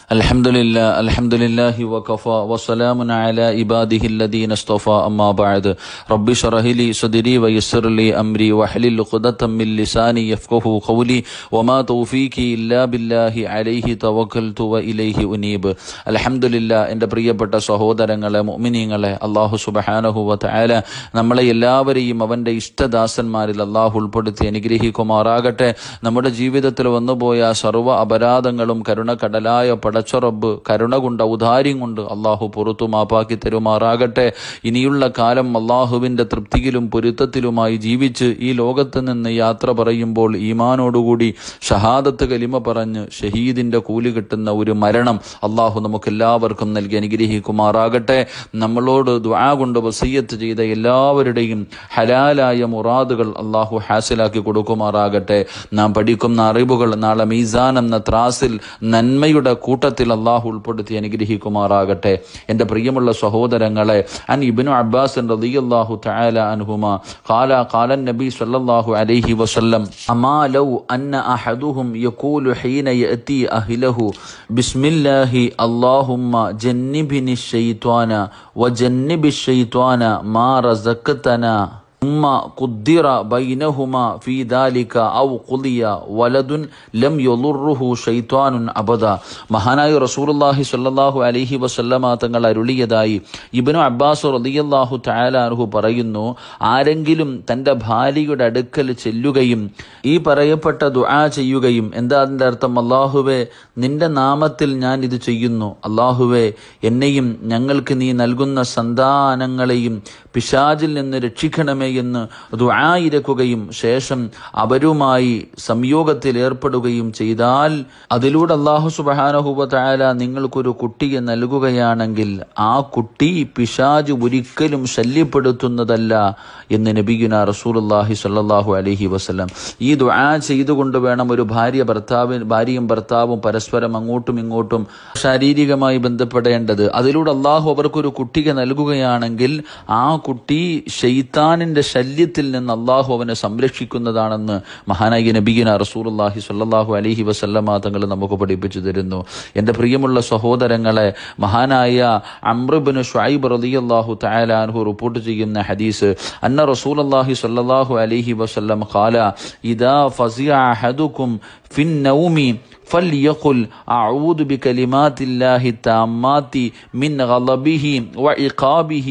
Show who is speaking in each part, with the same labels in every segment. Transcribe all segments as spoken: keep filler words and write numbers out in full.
Speaker 1: Alhamdulillah, alhamdulillah wa kafa wa salamun ala ibadihi alladhina istafa amma ba'd. Rabbi shrah li sadri wa yassir li amri wa hlul 'uqdatam min lisani yafqahu qawli wa ma tawfiqi illa billahi alayhi tawakkaltu wa ilayhi unib. Alhamdulillah, എൻ്റെ പ്രിയപ്പെട്ട സഹോദരങ്ങളെ, മുഅ്മിനീങ്ങളെ, അല്ലാഹു സുബ്ഹാനഹു വ തആല നമ്മളെ എല്ലാവരെയും അവന്റെ ഇഷ്ടദാസന്മാരിൽ അല്ലാഹു ഉൾപ്പെടുത്തി അനുഗ്രഹിക്കുമാറാകട്ടെ. നമ്മുടെ ജീവിതത്തിൽ വന്നുപോയ സർവ്വ അപരാധങ്ങളും കരുണക്കടലായ പടച്ചറബ്ബ് കരുണ കൊണ്ട് ഔദാര്യം കൊണ്ട് അള്ളാഹു പുറത്തു മാപ്പാക്കി തരുമാറാകട്ടെ. ഇനിയുള്ള കാലം അള്ളാഹുവിൻ്റെ തൃപ്തിയിലും പൊരുത്തത്തിലുമായി ജീവിച്ച് ഈ ലോകത്ത് നിന്ന് യാത്ര പറയുമ്പോൾ ഈമാനോടുകൂടി ഷഹാദത്ത് കലിമ പറഞ്ഞ് ഷഹീദിൻ്റെ കൂലി കിട്ടുന്ന ഒരു മരണം അള്ളാഹു നമുക്കെല്ലാവർക്കും നൽകി അനുഗ്രഹിക്കുമാറാകട്ടെ. നമ്മളോട് ദുആ കൊണ്ട് വസിയ്യത്ത് ചെയ്ത എല്ലാവരുടെയും ഹലാലായ മുറാദുകൾ അള്ളാഹു ഹാസിലാക്കി കൊടുക്കുമാറാകട്ടെ. നാം പഠിക്കുന്ന അറിവുകൾ നാളെ മീസാൻ എന്ന ത്രാസിൽ നന്മയുടെ കൂട്ടത്തിൽ അള്ളാഹു ഉൾപ്പെടുത്തി അനുഗ്രഹിക്കുമാറാകട്ടെ. എൻ്റെ പ്രിയമുള്ള സഹോദരങ്ങളെ, അൻ ഇബ്നു അബ്ബാസ് റളിയല്ലാഹു തആല അൻഹുമാ ഖാല ഖാല നബി സ്വല്ലല്ലാഹു അലൈഹി വസല്ലം അമാ ലൗ അന്ന അഹദുഹും യഖൂലു ഹീന യഅതി അഹ്ലഹു ബിസ്മില്ലാഹി അല്ലാഹുമ്മ ജന്നിബ്നി ശൈത്വാന വജന്നിബി ശൈത്വാന മാ റസഖ്തനാ ثم قدر بينهما في ذلك أو قضي ولد لم يضره شيطان أبدا. മഹാനായ റസൂലുള്ളാഹി സ്വല്ലല്ലാഹു അലൈഹി വസല്ലമ തങ്ങൾ അരുളിയതായി ഇബ്നു അബ്ബാസ് റളിയല്ലാഹു തആല അൻഹു പറയുന്നു, ആരെങ്കിലും തൻ്റെ ഭാര്യയുടെ അടുക്കൽ ചെല്ലുകയും ഈ പറയപ്പെട്ട ദുആ ചെയ്യുകയും, എന്താ അതിൻ്റെ അർത്ഥം? അല്ലാഹുവേ, നിന്റെ നാമത്തിൽ ഞാൻ ഇത് ചെയ്യുന്നു, അല്ലാഹുവേ എന്നെയും ഞങ്ങൾക്ക് നീ നൽകുന്ന സന്താനങ്ങളെയും പിശാചിൽ നിന്ന് രക്ഷിക്കണമേ എന്ന് ദുആ ഇരക്കുകയും ശേഷം അവരുമായി സംയോഗത്തിൽ ഏർപ്പെടുകയും ചെയ്താൽ, അതിലൂടെ അല്ലാഹു സുബ്ഹാനഹു വ തആല നിങ്ങൾക്കൊരു കുട്ടിയെ നൽകുകയാണെങ്കിൽ ആ കുട്ടി പിശാച് ഒരിക്കലും ശല്യപ്പെടുത്തുന്നതല്ല എന്ന് നബിയുനാ റസൂലുള്ളാഹി സ്വല്ലല്ലാഹു അലൈഹി വസല്ലം. ഈ ദുആ ചെയ്തുകൊണ്ട് വേണം ഒരു ഭാര്യ ഭർത്താവ് ഭാര്യയും ഭർത്താവും പരസ്പരം അങ്ങോട്ടും ഇങ്ങോട്ടും ശാരീരികമായി ബന്ധപ്പെടേണ്ടത്. അതിലൂടെ അല്ലാഹു അവർക്കൊരു കുട്ടിയെ നൽകുകയാണെങ്കിൽ ആ കുട്ടി ശൈത്താനിന്റെ ശല്യത്തിൽ നിന്ന് അള്ളാഹു അവനെ സംരക്ഷിക്കുന്നതാണെന്ന് മഹാനായ നബിയുനാ റസൂലുള്ളാഹി സ്വല്ലല്ലാഹു അലൈഹി വസല്ലമ തങ്ങൾ നമുക്ക് പഠിപ്പിച്ചു തരുന്നു. എൻ്റെ പ്രിയമുള്ള സഹോദരങ്ങളെ, മഹാനായ അംർ ഇബ്നു ശുഐബ് റളിയല്ലാഹു തആല അൻഹു റിപ്പോർട്ട് ചെയ്യുന്ന ഹദീസ്, അന്ന റസൂലുള്ളാഹി സ്വല്ലല്ലാഹു അലൈഹി വസല്ലം ഖാല ഇദാ ഫസിഅ അഹദുകും ഫിൻ നൗമി فليقل أعوذ بكلمات الله التامات من غضبه وعقابه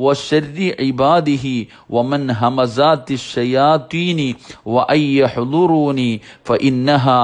Speaker 1: وشر عباده ومن همزات الشياطين وأن يحضروني فإنها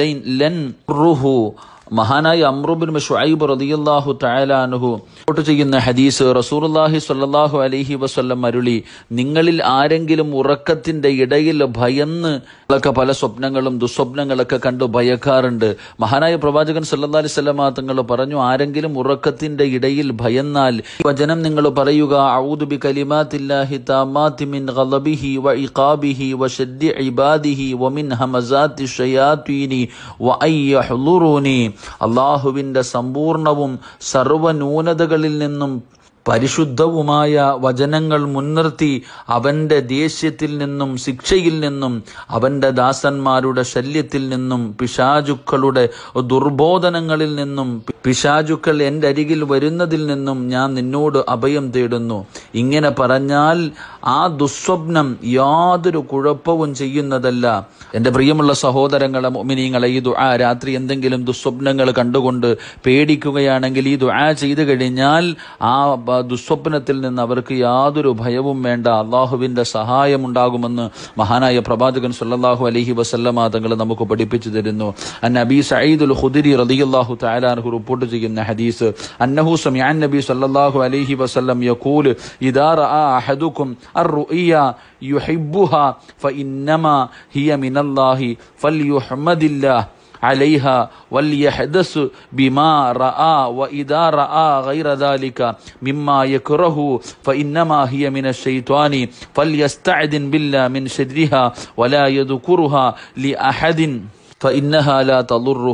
Speaker 1: لن تضره. മഹാനായ അംർ ഇബ്നു ശുഐബ് റളിയല്ലാഹു തആല അൻഹു റിപ്പോർട്ട് ചെയ്യുന്ന ഹദീസ്, റസൂലുള്ളാഹി സ്വല്ലല്ലാഹു അലൈഹി വസല്ലം അരുളി, നിങ്ങളിൽ ആരെങ്കിലും ഉറക്കത്തിന്റെ ഇടയിൽ ഭയന്ന് പല സ്വപ്നങ്ങളും ദുസ്വപ്നങ്ങളൊക്കെ കണ്ടു ഭയക്കാറുണ്ട്. മഹാനായ പ്രവാചകൻ സല്ലല്ലാഹു അലൈഹി വസല്ലം തങ്ങൾ പറഞ്ഞു, ആരെങ്കിലും ഉറക്കത്തിന്റെ ഇടയിൽ ഭയന്നാൽ വചനം നിങ്ങൾ പറയുക, അഊദു ബികലിമാത്തില്ലാഹി താമ്മാതി മിൻ ഗളബിഹി വഇഖാബിഹി വശദ്ദി ഇബാദിഹി വമിൻ ഹമസാത്തി ശയാത്തീനി വഅൻ യഹ്ളുറൂനി. അള്ളാഹുവിൻ്റെ സമ്പൂർണവും സർവ്വന്യൂനതകളിൽ നിന്നും പരിശുദ്ധവുമായ വചനങ്ങൾ മുൻനിർത്തി അവൻ്റെ ദേഷ്യത്തിൽ നിന്നും ശിക്ഷയിൽ നിന്നും അവൻ്റെ ദാസന്മാരുടെ ശല്യത്തിൽ നിന്നും പിശാചുക്കളുടെ ദുർബോധനങ്ങളിൽ നിന്നും പിശാചുക്കൾ എൻ്റെ അരികിൽ വരുന്നതിൽ നിന്നും ഞാൻ നിന്നോട് അഭയം തേടുന്നു. ഇങ്ങനെ പറഞ്ഞാൽ ആ ദുസ്വപ്നം യാതൊരു കുഴപ്പവും ചെയ്യുന്നതല്ല. എൻ്റെ പ്രിയമുള്ള സഹോദരങ്ങളെ, മുഅ്മിനീങ്ങളെ, ഈ ദുആ രാത്രി എന്തെങ്കിലും ദുസ്വപ്നങ്ങൾ കണ്ടുകൊണ്ട് പേടിക്കുകയാണെങ്കിൽ ഈ ദുആ ചെയ്തു കഴിഞ്ഞാൽ ആ ദുസ്വപ്നത്തിൽ നിന്ന് അവർക്ക് യാതൊരു ഭയവും വേണ്ട, അള്ളാഹുവിൻ്റെ സഹായം ഉണ്ടാകുമെന്ന് മഹാനായ പ്രവാചകൻ സല്ലല്ലാഹു അലൈഹി വസല്ലമ തങ്ങൾ നമുക്ക് പഠിപ്പിച്ചു തരുന്നു. അൻ അബീ സഈദുൽ ഖുദരി റളിയല്ലാഹു തആല അൻഹു റിപ്പോർട്ട് ചെയ്യുന്ന ഹദീസ്, അന്നഹു സമിഅ നബി സല്ലല്ലാഹു അലൈഹി വസല്ലം യഖൂൽ ഇദാ റഅ അഹദുകും അർറുഇയ യുഹിബ്ബുഹാ ഫഇന്നമാ ഹിയ മിനല്ലാഹി ഫൽയുഹ്മദില്ലാഹ് عليها وليحدث بما رأى وإذا رأى غير ذلك مما يكره فإنما هي من الشيطان فليستعذن بالله من شرها ولا يذكرها لأحد فإنها لا تضره.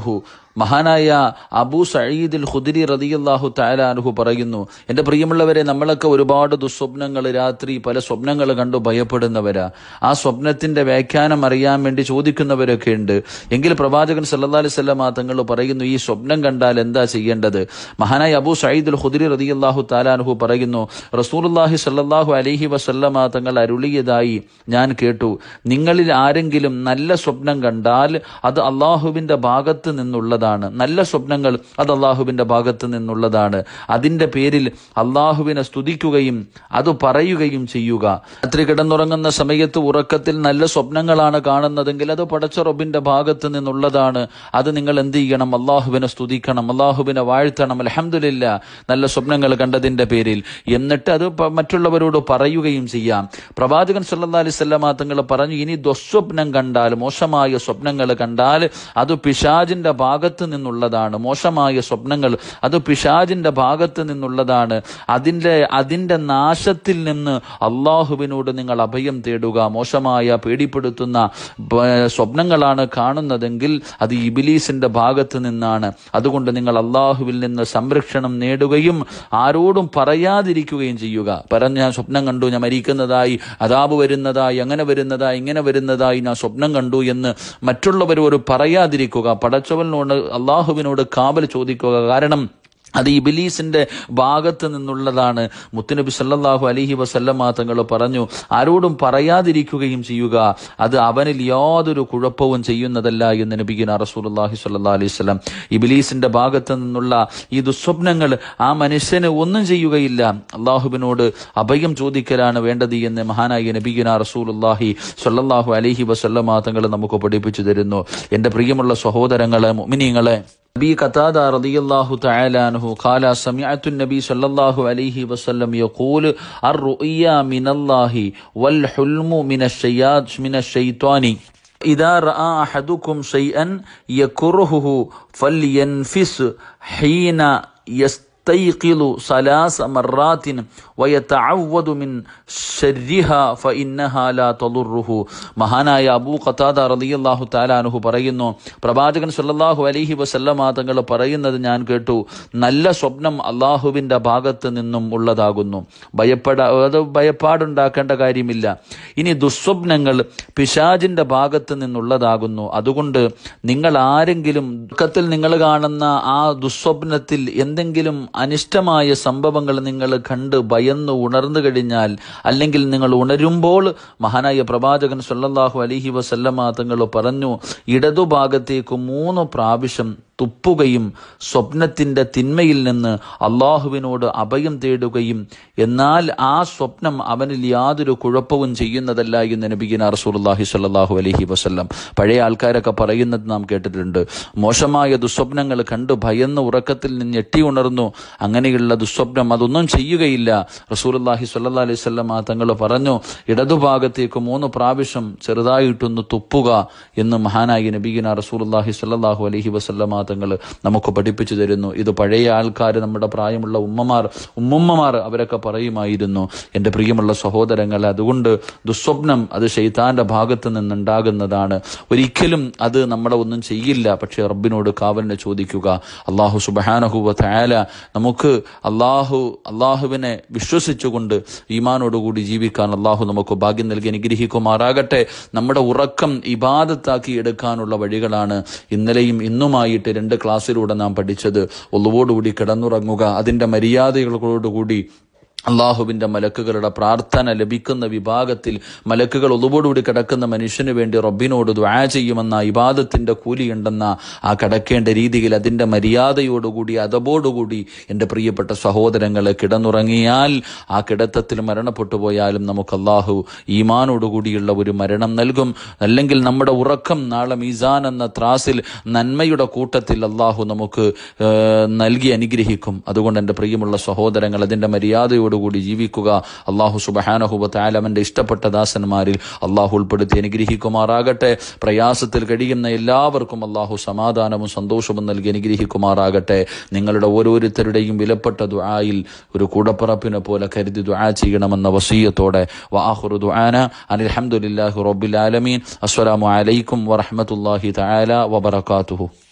Speaker 1: മഹാനായ അബൂ സഈദ് അൽ ഖുദരി റളിയല്ലാഹു തആല അൻഹു പറയുന്നു, എന്റെ പ്രിയമുള്ളവരെ, നമ്മളൊക്കെ ഒരുപാട് ദുസ്വപ്നങ്ങൾ, രാത്രി പല സ്വപ്നങ്ങൾ കണ്ടു ഭയപ്പെടുന്നവരാ. ആ സ്വപ്നത്തിന്റെ വ്യാഖ്യാനം അറിയാൻ വേണ്ടി ചോദിക്കുന്നവരൊക്കെ ഉണ്ട്. എങ്കിൽ പ്രവാചകൻ സല്ലല്ലാഹു അലൈഹി വസല്ലം തങ്ങൾ പറയുന്നു, ഈ സ്വപ്നം കണ്ടാൽ എന്താ ചെയ്യേണ്ടത്? മഹാനായ അബൂ സഈദ് അൽ ഖുദരി റളിയല്ലാഹു തആല അൻഹു പറയുന്നു, റസൂലുള്ളാഹി സ്വല്ലല്ലാഹു അലൈഹി വസല്ലം തങ്ങൾ അരുളിയതായി ഞാൻ കേട്ടു, നിങ്ങളിൽ ആരെങ്കിലും നല്ല സ്വപ്നം കണ്ടാൽ അത് അള്ളാഹുവിന്റെ ഭാഗത്ത് നിന്നുള്ളതാണ്. നല്ല സ്വപ്നങ്ങൾ അത് അള്ളാഹുവിന്റെ ഭാഗത്ത് നിന്നുള്ളതാണ്. അതിന്റെ പേരിൽ അള്ളാഹുവിനെ സ്തുതിക്കുകയും അത് പറയുകയും ചെയ്യുക. രാത്രി കിടന്നുറങ്ങുന്ന സമയത്ത് ഉറക്കത്തിൽ നല്ല സ്വപ്നങ്ങളാണ് കാണുന്നതെങ്കിൽ അത് പടച്ച റബ്ബിന്റെ ഭാഗത്ത് നിന്നുള്ളതാണ്. അത് നിങ്ങൾ എന്ത് ചെയ്യണം? അള്ളാഹുവിനെ സ്തുതിക്കണം, അള്ളാഹുവിനെ വാഴ്ത്തണം. അൽഹംദുലില്ലാ, നല്ല സ്വപ്നങ്ങൾ കണ്ടതിന്റെ പേരിൽ. എന്നിട്ട് അത് മറ്റുള്ളവരോട് പറയുകയും ചെയ്യാം. പ്രവാചകൻ സല്ലല്ലാഹു അലൈഹി വസല്ലം തങ്ങൾ പറഞ്ഞു, ഇനി ദുസ്വപ്നം കണ്ടാൽ, മോശമായ സ്വപ്നങ്ങൾ കണ്ടാൽ അത് പിശാചിന്റെ ഭാഗത്ത് നിന്നുള്ളതാണ്. മോശമായ സ്വപ്നങ്ങൾ അത് പിശാചിന്റെ ഭാഗത്ത് നിന്നുള്ളതാണ്. അതിന്റെ അതിന്റെ നാശത്തിൽ നിന്ന് അള്ളാഹുവിനോട് നിങ്ങൾ അഭയം തേടുക. മോശമായ പേടിപ്പെടുത്തുന്ന സ്വപ്നങ്ങളാണ് കാണുന്നതെങ്കിൽ അത് ഇബ്ലീസിന്റെ ഭാഗത്ത് നിന്നാണ്. അതുകൊണ്ട് നിങ്ങൾ അള്ളാഹുവിൽ നിന്ന് സംരക്ഷണം നേടുകയും ആരോടും പറയാതിരിക്കുകയും ചെയ്യുക. പറഞ്ഞ ഞാൻ സ്വപ്നം കണ്ടു, ഞാൻ മരിക്കുന്നതായി, അദാബ് വരുന്നതായി, അങ്ങനെ വരുന്നതായി, ഇങ്ങനെ വരുന്നതായി ഞാൻ സ്വപ്നം കണ്ടു എന്ന് മറ്റുള്ളവരോട് പറയാതിരിക്കുക. പടച്ചവനോട്, അള്ളാഹുവിനോട് കാവൽ ചോദിക്കുക. കാരണം അത് ഇബ്ലീസിന്റെ ഭാഗത്ത് നിന്നുള്ളതാണ്. മുത്തുനബി സല്ലല്ലാഹു അലൈഹി വസല്ലമ തങ്ങൾ പറഞ്ഞു, ആരോടും പറയാതിരിക്കുകയും ചെയ്യുക. അത് അവനിൽ യാതൊരു കുഴപ്പവും ചെയ്യുന്നതല്ല എന്ന് നബിയുനാ റസൂലുള്ളാഹി സ്വല്ലല്ലാഹു അലൈഹി വസല്ലം. ഇബ്ലീസിന്റെ ഭാഗത്ത് നിന്നുള്ള ഈ ദുസ്വപ്നങ്ങൾ ആ മനുഷ്യന് ഒന്നും ചെയ്യുകയില്ല. അള്ളാഹുവിനോട് അഭയം ചോദിക്കലാണ് വേണ്ടത് എന്ന് മഹാനായ നബിയുനാ റസൂലുള്ളാഹി സ്വല്ലല്ലാഹു അലൈഹി വസല്ലമ തങ്ങൾ നമുക്ക് പഠിപ്പിച്ചു തരുന്നു. എന്റെ പ്രിയമുള്ള സഹോദരങ്ങളെ, മുഅ്മിനീങ്ങളെ, أبي قتادة رضي الله تعالى عنه قال سمعت النبي صلى الله عليه وسلم يقول الرؤيا من الله والحلم من الشياط من الشيطان إذا رأى أحدكم شيئا يكرهه فلينفس حين يستيقظ ثلاث مرات ويتعوذ من شرها فإنها لا تضره. മഹാനായ അബൂ ഖതാദ റളിയല്ലാഹു തആല അൻഹു പറയുന്നു, പ്രവാചകൻ സല്ലല്ലാഹു അലൈഹി വസല്ലമ തങ്ങൾ പറയുന്നത് ഞാൻ കേട്ടു, നല്ല സ്വപ്നം അള്ളാഹുവിന്റെ ഭാഗത്ത് നിന്നും ഉള്ളതാകുന്നു. ഭയപ്പെടാ അത് ഭയപ്പാടുണ്ടാക്കേണ്ട കാര്യമില്ല. ഇനി ദുസ്വപ്നങ്ങൾ പിശാചിന്റെ ഭാഗത്ത് നിന്നുള്ളതാകുന്നു. അതുകൊണ്ട് നിങ്ങൾ ആരെങ്കിലും ദുഃഖത്തിൽ നിങ്ങൾ കാണുന്ന ആ ദുസ്വപ്നത്തിൽ എന്തെങ്കിലും അനിഷ്ടമായ സംഭവങ്ങൾ നിങ്ങൾ കണ്ട് ഭയന്ന് ഉണർന്നു കഴിഞ്ഞാൽ, അല്ലെങ്കിൽ നിങ്ങൾ ഉണരുമ്പോൾ, മഹാനായ പ്രവാചകൻ സല്ലല്ലാഹു അലൈഹി വസല്ലമ തങ്ങൾ പറഞ്ഞു, ഇടതുഭാഗത്തേക്ക് മൂന്ന് പ്രാവശ്യം തുപ്പുകയും സ്വപ്നത്തിന്റെ തിന്മയിൽ നിന്ന് അള്ളാഹുവിനോട് അഭയം തേടുകയും, എന്നാൽ ആ സ്വപ്നം അവനിൽ യാതൊരു കുഴപ്പവും ചെയ്യുന്നതല്ല എന്ന് നബിയുനാ റസൂലുള്ളാഹി സ്വല്ലല്ലാഹു അലൈഹി വസല്ലം. പഴയ ആൾക്കാരൊക്കെ പറയുന്നത് നാം കേട്ടിട്ടുണ്ട്. മോശമായ ദുസ്വപ്നങ്ങൾ കണ്ട് ഭയന്ന് ഉറക്കത്തിൽ നിന്ന് ഞെട്ടി ഉണർന്നു, അങ്ങനെയുള്ള ദുസ്വപ്നം അതൊന്നും ചെയ്യുകയില്ല. റസൂലുള്ളാഹി സ്വല്ലല്ലാഹു അലൈഹി വസല്ലം തങ്ങൾ പറഞ്ഞു, ഇടതുഭാഗത്തേക്ക് മൂന്ന് പ്രാവശ്യം ചെറുതായിട്ടൊന്ന് തുപ്പുക എന്ന് മഹാനായ നബിയുനാ റസൂലുള്ളാഹി സ്വല്ലല്ലാഹു അലൈഹി വസല്ലം തങ്ങൾ നമുക്ക് പഠിപ്പിച്ചു തരുന്നു. ഇത് പഴയ ആൾക്കാർ, നമ്മുടെ പ്രായമുള്ള ഉമ്മമാർ, ഉമ്മുമ്മമാർ അവരൊക്കെ പറയുമായിരുന്നു. എൻ്റെ പ്രിയമുള്ള സഹോദരങ്ങളെ, അതുകൊണ്ട് ദുസ്വപ്നം അത് ശൈത്താന്റെ ഭാഗത്ത് നിന്നുണ്ടാകുന്നതാണ്. ഒരിക്കലും അത് നമ്മളെ ഒന്നും ചെയ്യില്ല. പക്ഷേ റബ്ബിനോട് കാവലിനെ ചോദിക്കുക. അള്ളാഹു സുബ്ഹാനഹു വ തആല നമുക്ക് അള്ളാഹു അള്ളാഹുവിനെ വിശ്വസിച്ചുകൊണ്ട് ഈമാനോടുകൂടി ജീവിക്കാൻ അള്ളാഹു നമുക്ക് ഭാഗ്യം നൽകി അനുഗ്രഹിക്കുമാറാകട്ടെ. നമ്മുടെ ഉറക്കം ഇബാദത്താക്കി എടുക്കാനുള്ള വഴികളാണ് ഇന്നലെയും ഇന്നുമായിട്ട് രണ്ട് ക്ലാസ്സിലൂടെ നാം പഠിച്ചത്. ഒളുവോടുകൂടി കിടന്നുറങ്ങുക, അതിന്റെ മര്യാദകളോടുകൂടി അള്ളാഹുവിന്റെ മലക്കുകളുടെ പ്രാർത്ഥന ലഭിക്കുന്ന വിഭാഗത്തിൽ, മലക്കുകൾ ഒളുവോടുകൂടി കിടക്കുന്ന മനുഷ്യന് വേണ്ടി റബ്ബിനോട് ദുആ ചെയ്യുമെന്ന ഇബാദത്തിന്റെ കൂലിയുണ്ടെന്ന ആ കിടക്കേണ്ട രീതിയിൽ, അതിന്റെ മര്യാദയോടുകൂടി അതബോടുകൂടി എൻ്റെ പ്രിയപ്പെട്ട സഹോദരങ്ങളെ കിടന്നുറങ്ങിയാൽ, ആ കിടത്തത്തിൽ മരണപ്പെട്ടു പോയാലും നമുക്ക് അള്ളാഹു ഈമാനോടുകൂടിയുള്ള ഒരു മരണം നൽകും. അല്ലെങ്കിൽ നമ്മുടെ ഉറക്കം നാളെ മീസാൻ എന്ന ത്രാസിൽ നന്മയുടെ കൂട്ടത്തിൽ അള്ളാഹു നമുക്ക് നൽകി അനുഗ്രഹിക്കും. അതുകൊണ്ട് എൻ്റെ പ്രിയമുള്ള സഹോദരങ്ങൾ, അതിന്റെ മര്യാദയോട് കൂടി ജീവിക്കുക. അള്ളാഹു സുബ്ഹാനഹു വ തആല അവന്റെ ഇഷ്ടപ്പെട്ട ദാസന്മാരിൽ അള്ളാഹു ഉൾപ്പെടുത്തി അനുഗ്രഹിക്കുമാറാകട്ടെ. പ്രയാസത്തിൽ കഴിയുന്ന എല്ലാവർക്കും അള്ളാഹു സമാധാനവും സന്തോഷവും നൽകി അനുഗ്രഹിക്കുമാറാകട്ടെ. നിങ്ങളുടെ ഓരോരുത്തരുടെയും വിലപ്പെട്ട ദുആയിൽ ഒരു കൂടപ്പിറപ്പിനെ പോലെ കരുതി ദുആ ചെയ്യണമെന്ന വസിയത്തോടെ വആഖിറു ദുആന അനിൽ ഹംദുലില്ലാഹി റബ്ബിൽ ആലമീൻ. അസ്സലാമു അലൈക്കും വറഹ്മത്തുള്ളാഹി തആല വബറകാതുഹു.